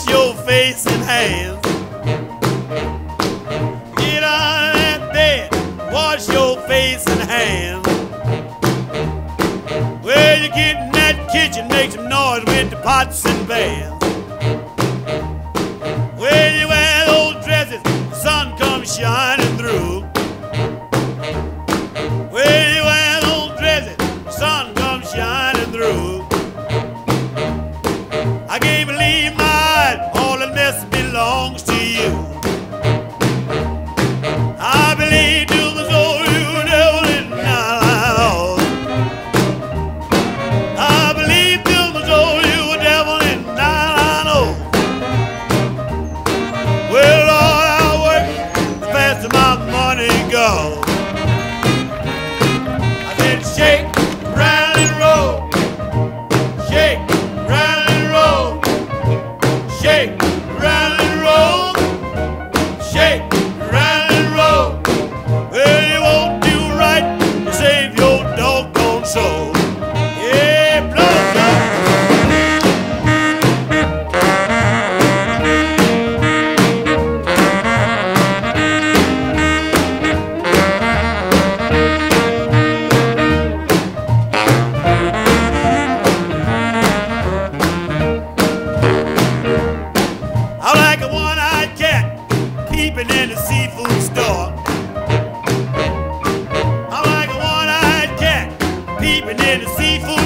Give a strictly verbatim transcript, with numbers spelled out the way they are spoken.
your face and hands. Get out of that bed, wash your face and hands. Well, you get in that kitchen, make some noise with the pots and pans. Well, you wear those dresses, the sun comes shining through. Well, you wear those dresses, the sun comes shining through. I can't believe my eyes, all that mess belongs to you. I believe to my soul you devil is not out. I believe to my soul you a devil is not out. Well, Lord, I work the faster my money goes. I said shake, rattle and roll. Shake, rattle and roll. Shake, rattle and roll. Shake, rattle and roll. Well, you won't do right to save your doggone soul. Yeah, blow, blow. I'm like a one-eyed cat peeping in the seafood store. I'm like a one-eyed cat peeping in the seafood